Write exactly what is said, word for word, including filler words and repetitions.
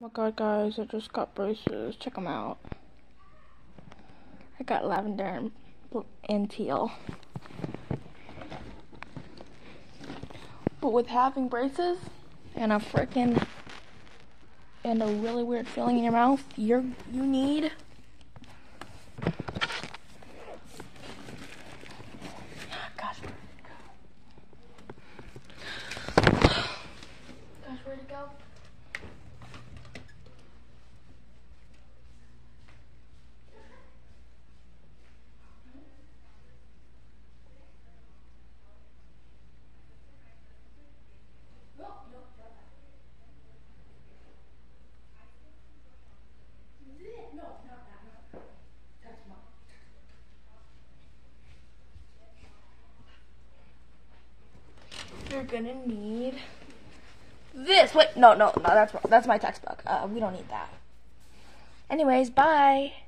Oh my god, guys, I just got braces. Check them out. I got lavender and, and teal. But with having braces and a freaking and a really weird feeling in your mouth, you're you need gosh, gosh, where'd it go? You're gonna need this. Wait, no, no, no, that's that's my textbook. Uh, we don't need that. Anyways, bye.